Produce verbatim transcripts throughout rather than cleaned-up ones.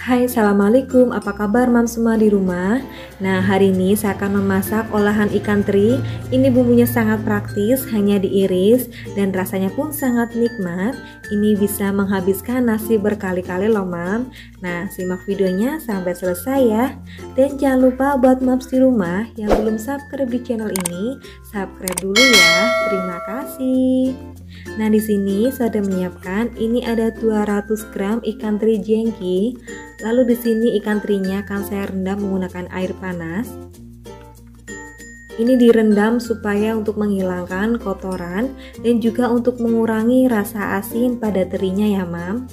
Hai, assalamualaikum. Apa kabar, mam semua di rumah? Nah, hari ini saya akan memasak olahan ikan teri. Ini bumbunya sangat praktis, hanya diiris dan rasanya pun sangat nikmat. Ini bisa menghabiskan nasi berkali-kali loh, mam. Nah, simak videonya sampai selesai ya. Dan jangan lupa buat mams di rumah yang belum subscribe di channel ini, subscribe dulu ya. Terima kasih. Nah, di sini saya sudah menyiapkan, ini ada dua ratus gram ikan teri jengki. Lalu di sini ikan terinya akan saya rendam menggunakan air panas. Ini direndam supaya untuk menghilangkan kotoran dan juga untuk mengurangi rasa asin pada terinya ya, mam.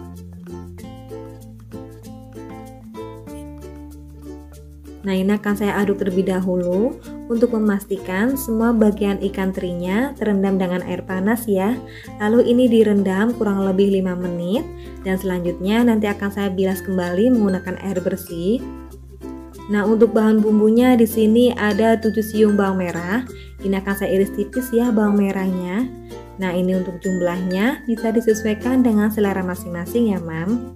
Nah, ini akan saya aduk terlebih dahulu untuk memastikan semua bagian ikan terinya terendam dengan air panas ya. Lalu ini direndam kurang lebih lima menit dan selanjutnya nanti akan saya bilas kembali menggunakan air bersih. Nah, untuk bahan bumbunya di sini ada tujuh siung bawang merah. Ini akan saya iris tipis ya bawang merahnya. Nah, ini untuk jumlahnya bisa disesuaikan dengan selera masing-masing ya, mam.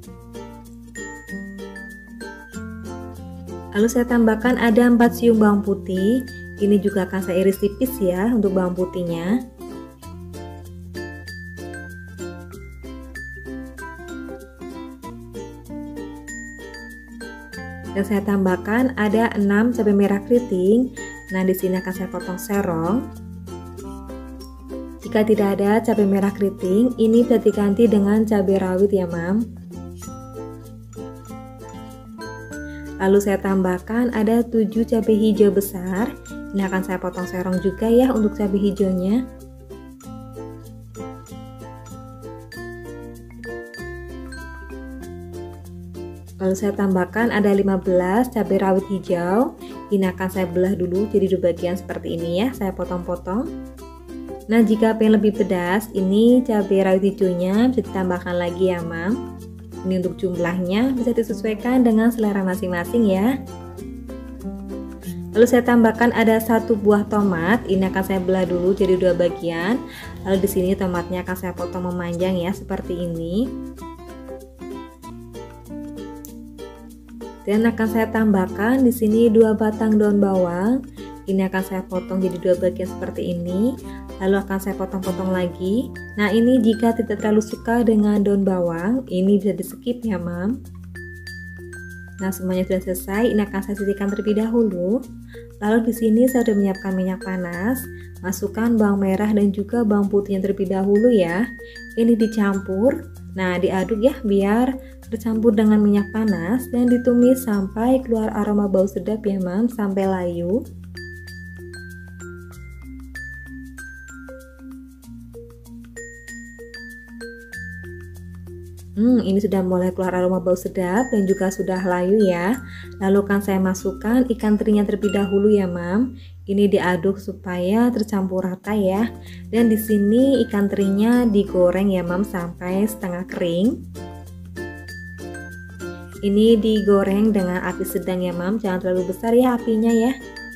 Lalu saya tambahkan ada empat siung bawang putih. Ini juga akan saya iris tipis ya untuk bawang putihnya. Dan saya tambahkan ada enam cabai merah keriting. Nah, di sini akan saya potong serong. Jika tidak ada cabai merah keriting, ini bisa diganti dengan cabai rawit ya, mam. Lalu saya tambahkan ada tujuh cabai hijau besar. Ini akan saya potong serong juga ya untuk cabai hijaunya. Lalu saya tambahkan ada lima belas cabai rawit hijau. Ini akan saya belah dulu jadi dua bagian seperti ini ya, saya potong-potong. Nah, jika pengen lebih pedas, ini cabai rawit hijaunya bisa ditambahkan lagi ya, mam. Ini untuk jumlahnya bisa disesuaikan dengan selera masing-masing ya. Lalu saya tambahkan ada satu buah tomat. Ini akan saya belah dulu jadi dua bagian. Lalu di sini tomatnya akan saya potong memanjang ya seperti ini. Dan akan saya tambahkan di sini dua batang daun bawang. Ini akan saya potong jadi dua bagian seperti ini. Lalu akan saya potong-potong lagi. Nah, ini jika tidak terlalu suka dengan daun bawang, ini bisa di skip ya, mam. Nah, semuanya sudah selesai. Ini akan saya sisihkan terlebih dahulu. Lalu di sini saya sudah menyiapkan minyak panas. Masukkan bawang merah dan juga bawang putihnya terlebih dahulu ya. Ini dicampur. Nah, diaduk ya biar tercampur dengan minyak panas dan ditumis sampai keluar aroma bau sedap ya, mam, sampai layu. Hmm, ini sudah mulai keluar aroma bau sedap dan juga sudah layu ya. Lalu akan saya masukkan ikan terinya terlebih dahulu ya, mam. Ini diaduk supaya tercampur rata ya. Dan di sini ikan terinya digoreng ya, mam, sampai setengah kering. Ini digoreng dengan api sedang ya, mam. Jangan terlalu besar ya apinya ya.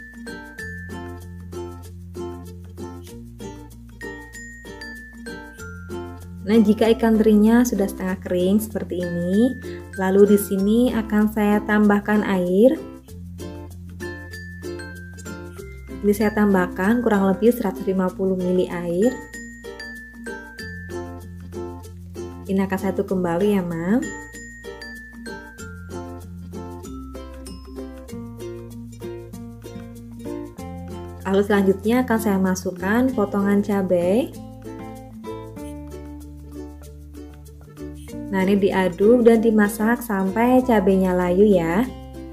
Nah, jika ikan terinya sudah setengah kering seperti ini, lalu di sini akan saya tambahkan air. Ini saya tambahkan kurang lebih seratus lima puluh mililiter air. Ini akan saya aduk kembali ya, mam. Lalu selanjutnya akan saya masukkan potongan cabai. Nah, ini diaduk dan dimasak sampai cabenya layu ya.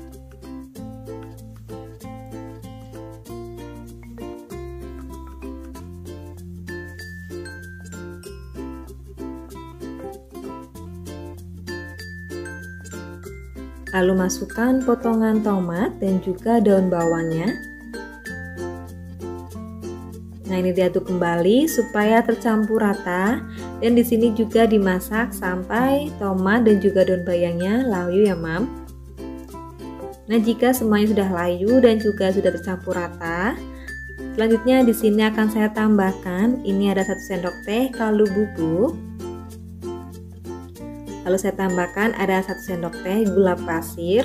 Lalu masukkan potongan tomat dan juga daun bawangnya. Nah, ini diaduk kembali supaya tercampur rata dan di sini juga dimasak sampai tomat dan juga daun bayangnya layu ya, mam. Nah, jika semuanya sudah layu dan juga sudah tercampur rata, selanjutnya di sini akan saya tambahkan ini ada satu sendok teh kaldu bubuk. Lalu saya tambahkan ada satu sendok teh gula pasir.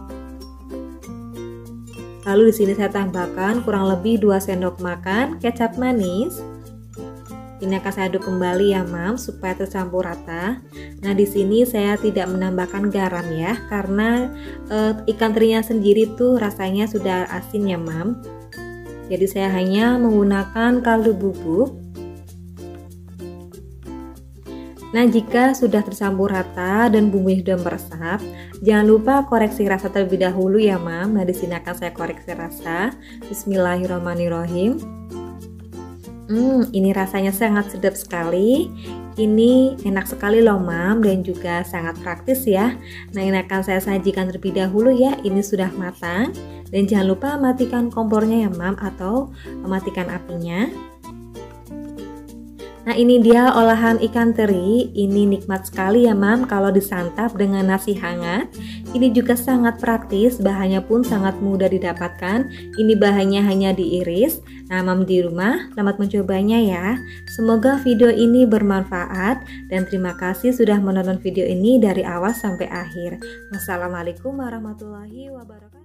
Lalu di sini saya tambahkan kurang lebih dua sendok makan kecap manis. Ini akan saya aduk kembali ya Mam supaya tercampur rata. Nah di sini saya tidak menambahkan garam ya karena e, ikan terinya sendiri tuh rasanya sudah asin ya Mam. Jadi saya hanya menggunakan kaldu bubuk. Nah jika sudah tercampur rata dan bumbunya sudah meresap, jangan lupa koreksi rasa terlebih dahulu ya Mam. Nah di sini akan saya koreksi rasa. Bismillahirrahmanirrahim. Hmm, ini rasanya sangat sedap sekali. Ini enak sekali loh Mam dan juga sangat praktis ya. Nah ini akan saya sajikan terlebih dahulu ya. Ini sudah matang dan jangan lupa matikan kompornya ya Mam atau matikan apinya. Nah ini dia olahan ikan teri. Ini nikmat sekali ya Mam kalau disantap dengan nasi hangat. Ini juga sangat praktis, bahannya pun sangat mudah didapatkan. Ini bahannya hanya diiris. Nah Mam di rumah, selamat mencobanya ya. Semoga video ini bermanfaat dan terima kasih sudah menonton video ini dari awal sampai akhir. Wassalamualaikum warahmatullahi wabarakatuh.